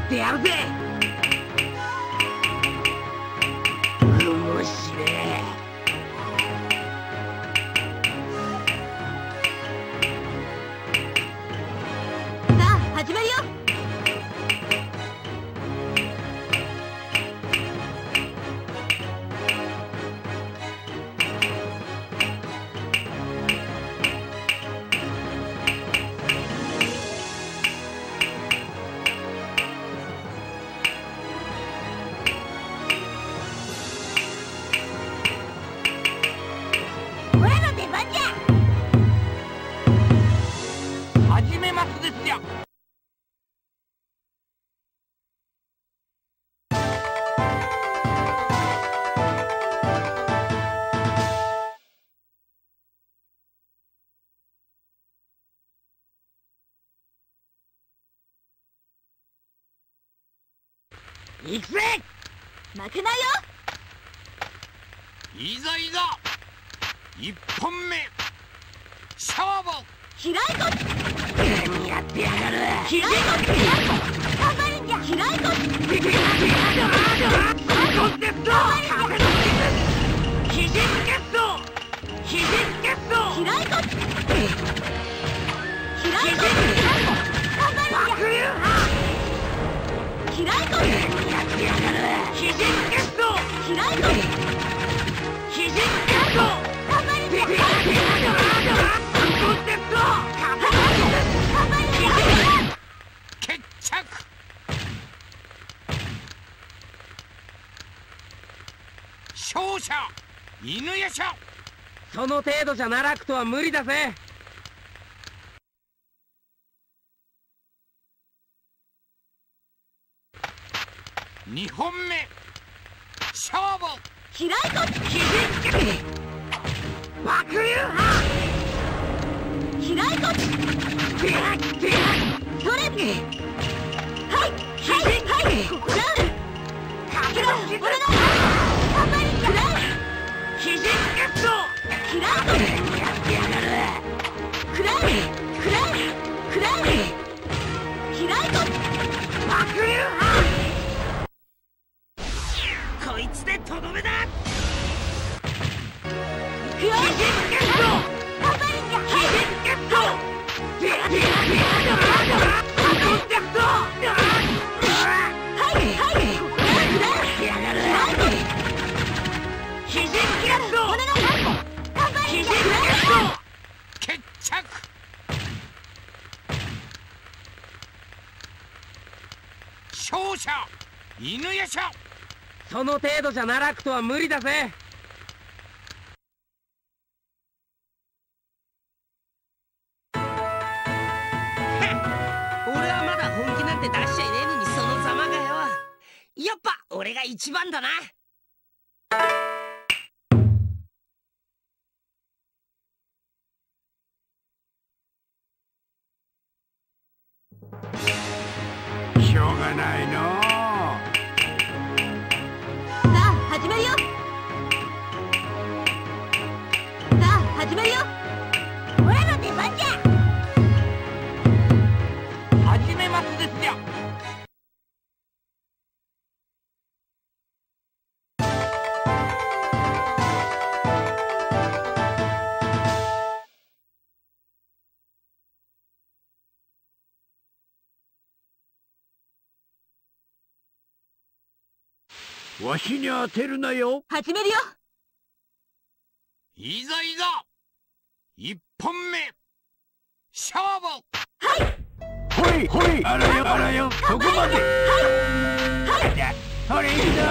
ってやるぜ。面白い。 さあ始まるよ。 始めますですよ。行くぜ。 負けないよ。 いざいざ。一本目勝負。 開いと何やってやがる。 開いと頑張るんじゃ。開いと決着。勝者犬夜叉。その程度じゃ奈落とは無理だぜ。2本目勝負。 開いと爆流派。 開いとそれはいここだ。俺の頑張るんじゃ。 ヒジゲット。 開いとやってやがる。 開いと爆流派。こいつでとどめだ。 行くよ。頑張るんじゃ。 決着。勝者犬夜叉。その程度じゃ奈落とは無理だぜ。 俺はまだ本気なんて出しちゃいねえのに、そのざまがよ。やっぱ俺が一番だな。 しょうがないの。 さあ始めるよ。さあ始めるよ。俺の出番じゃ。 始めますですよ。わしに当てるなよ。 始めるよ。 いざいざ。一本目勝負。ほいほい。あらよあらよ。そこまで。ほれ行くぞ。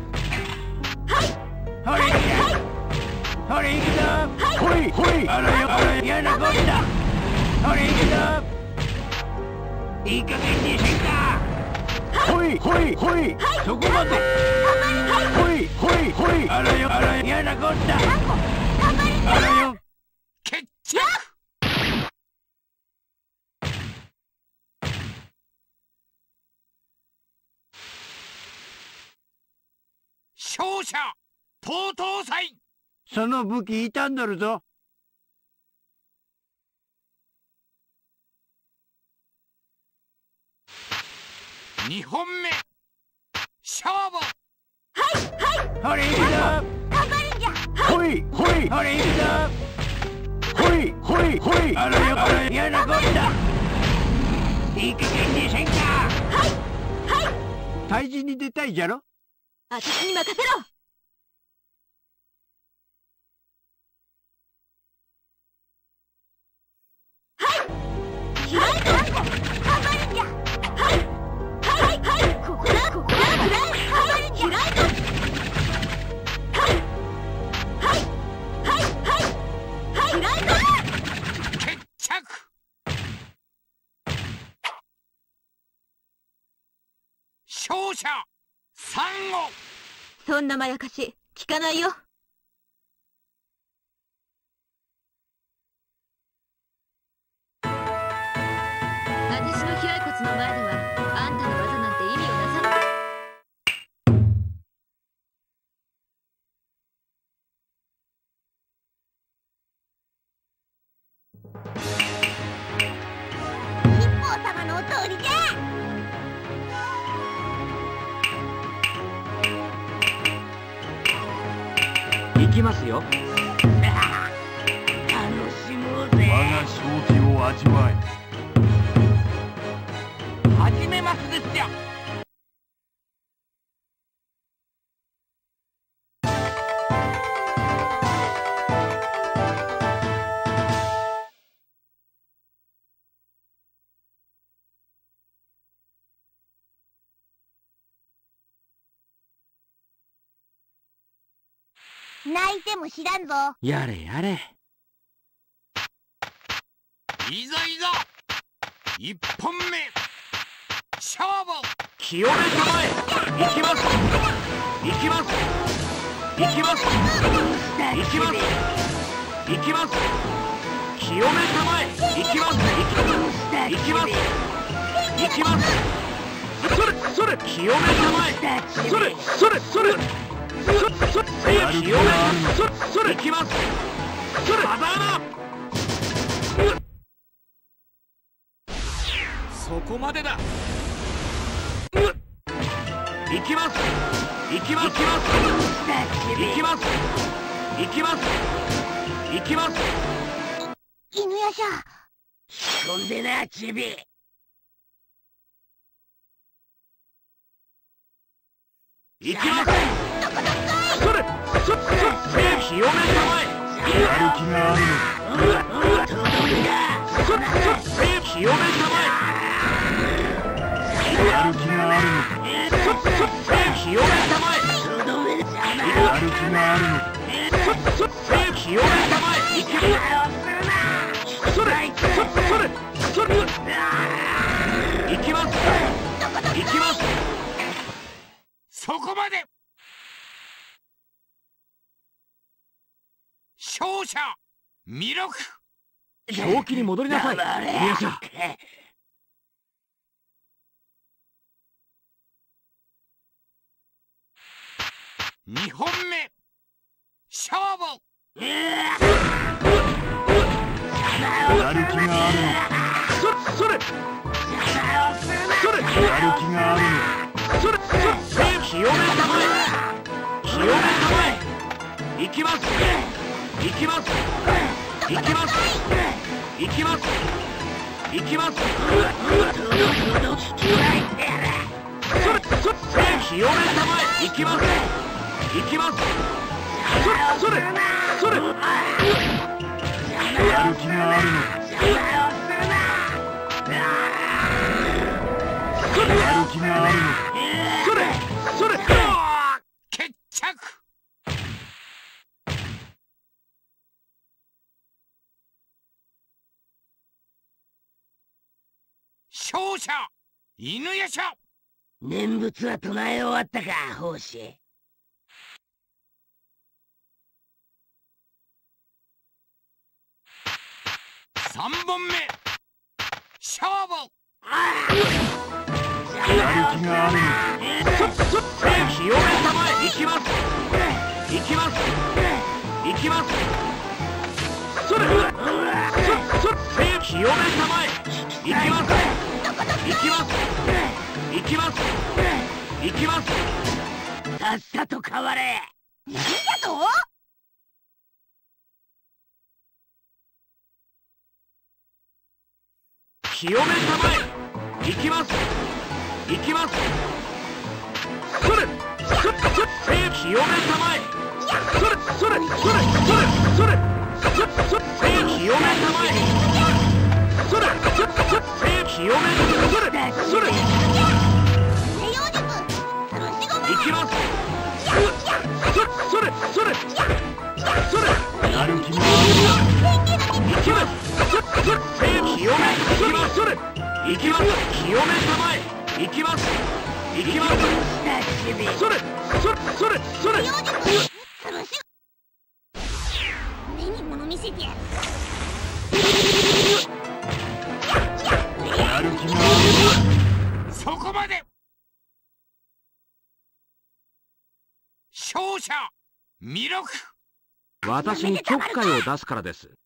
ほれ行くぞ。ほれ行くぞ。ほいほい。あらよあらよ。やなこった。ほれ行くぞ。いい加減にせんか。ほいほいほい。そこまで。ほいほいほい。あらよあらよ。やなこった。あらよ。決着。勝者東東祭。その武器傷んどるぞ。 2本目勝負。 ほれ行くぞ。頑張るんじゃ。 ほいほい、ほれ行くぞ。ほいほいほい、あらよあら嫌なこったいい加減にせんか。退治に出たいじゃろ。 私に任せろ。開いた。頑張るんじゃ。ここだここだ。開いた。開いた。 決着。勝者サンゴ。 そんなまやかし聞かないよ。私の飛来骨の前ではあんたの技なんて意味をなさない。一方様のお通りじゃ。 行きますよ。楽しもうぜ。我が勝機を味わえ。始めますですじゃ。 泣いても知らんぞ。 やれやれ。いざいざ。1本目勝負。清めたまえ。行きます行きます行きます行きます行きます。清めたまえ。行きます行きます行きます。それそれ清めたまえ。それそれそれそれ清めそれ行きます。それバナナ。そこまでだ。行きます行きます行きます行きます行きます。 犬屋じゃ。 飛んでなチビ。 行きます。それそれ清めたまえ。やる気があるの。それ清めたまえ。やる気があるの。清めたまえ。やる気があるの。清めたまえ。いける。それそれそれ。行きます行きます。そこまで。勝者弥勒。正気に戻りなさい。よいしょ。2本目勝負。やる気があるの。それそれやる気があるの。それ清めたまえ。清めたまえ。行きます行きます行きます行きます行きます。それ清めたまえ。行きます行きます。それそれやる気があるの。やる気があるの。それ決着。勝者犬夜叉。 念仏は唱え終わったか奉仕。 3本目勝負。やる気があるの。清めたまえ。行きます行きます行きます。それ清めたまえ。行きます行きます。行きます。行きます。さっさと変われ。 なんだと。 清めたまえ。行きます。行きます。それ。清めたまえ。それ。清めたまえ。それ。清め行きます。それやる気も行きます。清め行きます。それ行きます。清めたまえ。行きます。行きます。それ目に物見せてやる。 やる気もそこまで。勝者弥勒。 私にちょっかいを出すからです。